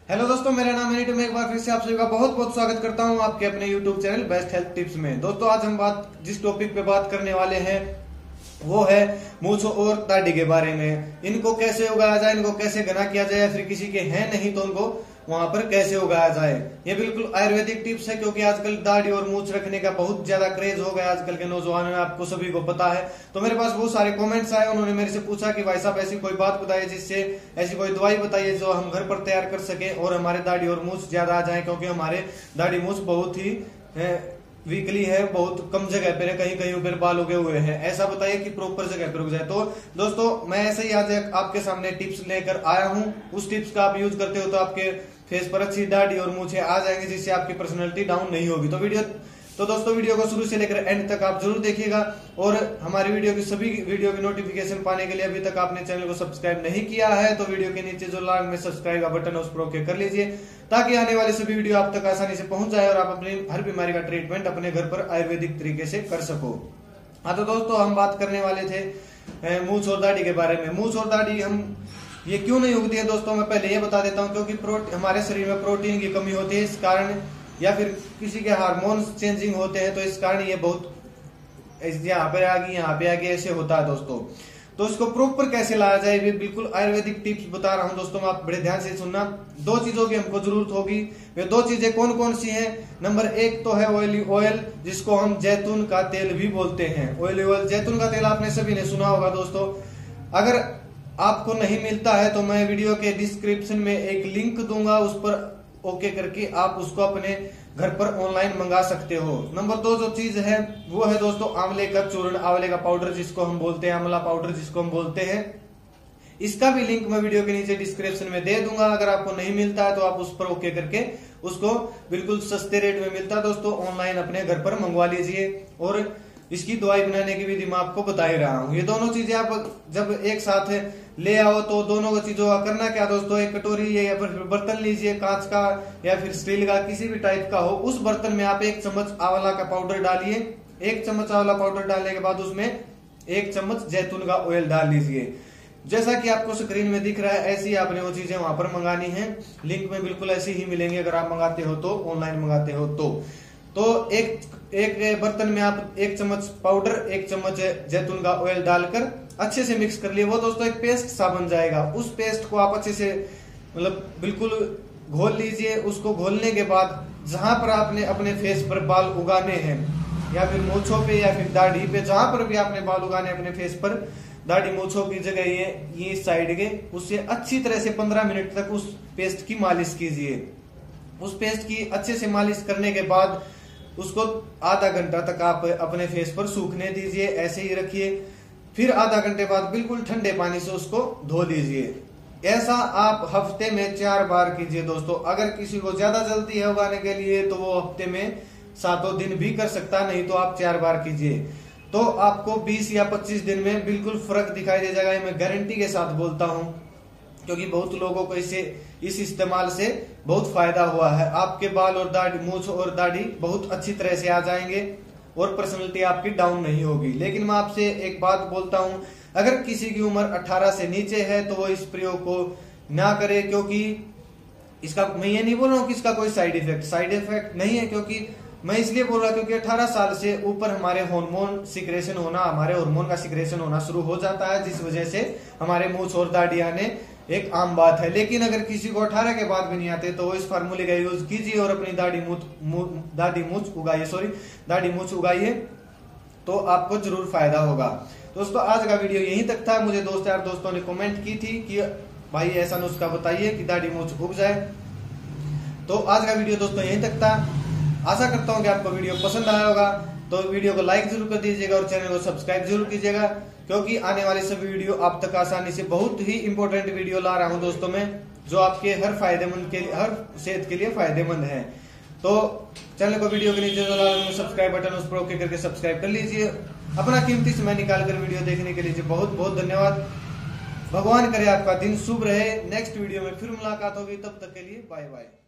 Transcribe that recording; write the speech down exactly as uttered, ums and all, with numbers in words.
Hello दोस्तों, मेरा नाम है नीटू। मैं एक बार फिर से आप सभी का बहुत बहुत स्वागत करता हूं आपके अपने YouTube channel best health tips में। दोस्तों, आज हम बात जिस टॉपिक पे बात करने वाले हैं वो है मूंछ और दाढ़ी के बारे में। इनको कैसे उगाया जाए, इनको कैसे घना किया जाए, या फिर किसी के हैं नहीं तो उनको वहां पर कैसे उगाया जाए। ये बिल्कुल आयुर्वेदिक टिप्स है, क्योंकि आजकल दाढ़ी और मूंछ रखने का बहुत ज्यादा क्रेज हो गया आजकल के नौजवानों में, आपको सभी को पता है। तो मेरे पास बहुत सारे कमेंट्स आए, उन्होंने मेरे से पूछा कि भाई साहब ऐसी कोई बात बताइए जिससे ऐसी कोई दवाई बताइए जो हम घर पर तैयार कर सके और हमारे दाढ़ी और मूंछ ज्यादा आ जाए, क्योंकि हमारे दाढ़ी मूंछ बहुत ही वीकली है, बहुत कम जगह पर है, कहीं कहीं पर बाल उगे हुए हैं। ऐसा बताइए कि प्रॉपर जगह पर उग जाए। तो दोस्तों, मैं ऐसे ही आज आपके सामने टिप्स लेकर आया हूं। उस टिप्स का आप यूज करते हो तो आपके फेस पर अच्छी दाढ़ी और मूंछें आ जाएंगे, जिससे आपकी पर्सनैलिटी डाउन नहीं होगी। तो वीडियो तो दोस्तों वीडियो को शुरू से लेकर एंड तक आप जरूर देखिएगा। और हमारी वीडियो की सभी वीडियो की नोटिफिकेशन पाने के लिए अभी तक आपने चैनल को सब्सक्राइब नहीं किया है तो वीडियो के नीचे जो लाल में सब्सक्राइब का बटन है उस पर ओके कर लीजिए, ताकि आने वाली सभी वीडियो आप तक आसानी से पहुंच जाए और आप अपनी हर बीमारी का ट्रीटमेंट अपने घर पर आयुर्वेदिक तरीके से कर सको। हाँ, तो दोस्तों हम बात करने वाले थे मूंछ और दाढ़ी के बारे में। मूंछ और दाढ़ी हम ये क्यों नहीं उगती है दोस्तों, मैं पहले ये बता देता हूँ। क्योंकि हमारे शरीर में प्रोटीन की कमी होती है, इस कारण, या फिर किसी के हार्मोन्स चेंजिंग होते हैं तो इस कारण ये बहुत यहाँ पे आ गई यहाँ पे आ गई ऐसे होता है दोस्तों। तो इसको प्रॉपर कैसे लाया जाए, ये बिल्कुल आयुर्वेदिक टिप्स बता रहा हूँ दोस्तों, आप बड़े ध्यान से सुनना। दो चीजों की हमको जरूरत होगी। वे दो चीजें कौन कौन सी हैं? नंबर एक तो है ऑयली ऑयल, जिसको हम जैतून का तेल भी बोलते हैं। ऑयली ऑयल, जैतून का तेल आपने सभी ने सुना होगा दोस्तों। अगर आपको नहीं मिलता है तो मैं वीडियो के डिस्क्रिप्शन में एक लिंक दूंगा, उस पर ओके करके आप उसको अपने घर पर ऑनलाइन मंगा सकते हो। नंबर दो जो चीज है वो है दोस्तों आंवले का चूर्ण, आंवले का पाउडर जिसको हम बोलते हैं, आंवला पाउडर जिसको हम बोलते हैं। इसका भी लिंक मैं वीडियो के नीचे डिस्क्रिप्शन में दे दूंगा। अगर आपको नहीं मिलता है तो आप उस पर ओके करके उसको बिल्कुल सस्ते रेट में मिलता है दोस्तों, ऑनलाइन अपने घर पर मंगवा लीजिए। और इसकी दवाई बनाने की विधि मैं आपको बता ही रहा हूँ। ये दोनों चीजें आप जब एक साथ ले आओ तो दोनों चीजों का करना क्या दोस्तों, एक कटोरी या फिर बर्तन लीजिए, कांच का या फिर स्टील का, किसी भी टाइप का हो। उस बर्तन में आप एक चम्मच आंवला का पाउडर डालिए। एक चम्मच आंवला पाउडर डालने के बाद उसमें एक चम्मच जैतून का ऑयल डाल लीजिए। जैसा कि आपको स्क्रीन में दिख रहा है, ऐसी ही आपने वो चीजें वहां पर मंगानी है। लिंक में बिल्कुल ऐसी ही मिलेंगे अगर आप मंगाते हो तो, ऑनलाइन मंगाते हो तो। तो एक एक बर्तन में आप एक चम्मच पाउडर, एक चम्मच जैतून का ऑयल डालकर अच्छे से मिक्स कर लिए। वो दोस्तों एक पेस्ट सा बन जाएगा। उस पेस्ट को आप अच्छे से मतलब बिल्कुल घोल लीजिए। उसको घोलने के बाद जहां पर आपने अपने फेस पर बाल उगाने हैं, या फिर मूंछों पे या फिर दाढ़ी पे, जहां पर भी आपने बाल उगाने अपने फेस पर, दाढ़ी मूंछों की जगह ये ये साइड के, उससे अच्छी तरह से पंद्रह मिनट तक उस पेस्ट की मालिश कीजिए। उस पेस्ट की अच्छे से मालिश करने के बाद उसको आधा घंटा तक आप अपने फेस पर सूखने दीजिए, ऐसे ही रखिए। फिर आधा घंटे बाद बिल्कुल ठंडे पानी से उसको धो लीजिए। ऐसा आप हफ्ते में चार बार कीजिए दोस्तों। अगर किसी को ज्यादा जल्दी है उगाने के लिए तो वो हफ्ते में सातों दिन भी कर सकता है, नहीं तो आप चार बार कीजिए। तो आपको बीस या पच्चीस दिन में बिल्कुल फर्क दिखाई दे जाएगा। मैं गारंटी के साथ बोलता हूं, क्योंकि बहुत लोगों को इसे इस इस्तेमाल से बहुत फायदा हुआ है। आपके बाल और दाढ़ी, मूंछ और दाढ़ी बहुत अच्छी तरह से आ जाएंगे और पर्सनैलिटी आपकी डाउन नहीं होगी। लेकिन मैं आपसे एक बात बोलता हूं, अगर किसी की उम्र अठारह से नीचे है तो वो इस प्रयोग को ना करे, क्योंकि इसका, मैं ये नहीं बोल रहा हूँ कि इसका कोई साइड इफेक्ट साइड इफेक्ट नहीं है, क्योंकि मैं इसलिए बोल रहा हूँ क्योंकि अठारह साल से ऊपर हमारे हार्मोन सिक्रेशन होना, हमारे हार्मोन का सिक्रेशन होना शुरू हो जाता है, जिस वजह से हमारे मूंछ और दाढ़ी आने एक आम बात है। लेकिन अगर किसी को अठारह के बाद भी नहीं आते तो इस फार्मूले का यूज कीजिए और अपनी दाढ़ी मूंछ दाढ़ी मूंछ उगाइए सॉरी दाढ़ी मूंछ उगाइए, तो आपको जरूर फायदा होगा। दोस्तों, आज का वीडियो यहीं तक था। मुझे दोस्त यार दोस्तों ने कमेंट की थी कि भाई ऐसा नुस्खा बताइए कि दाढ़ी मूंछ उग जाए। तो आज का वीडियो दोस्तों यहीं तक था। आशा करता हूँ कि आपको वीडियो पसंद आया होगा। तो वीडियो को लाइक जरूर कर दीजिएगा और चैनल को सब्सक्राइब जरूर कीजिएगा, क्योंकि आने वाले सभी वीडियो आप तक आसानी से, बहुत ही इंपॉर्टेंट वीडियो ला रहा हूं दोस्तों मैं, जो आपके हर फायदेमंद के लिए, हर सेहत के लिए फायदेमंद है। तो चैनल को वीडियो के नीचे सब्सक्राइब बटन उस पर ओके करके सब्सक्राइब कर लीजिए। अपना कीमती समय निकालकर वीडियो देखने के लिए बहुत बहुत धन्यवाद। भगवान करे आपका दिन शुभ रहे। नेक्स्ट वीडियो में फिर मुलाकात होगी, तब तक के लिए बाय बाय।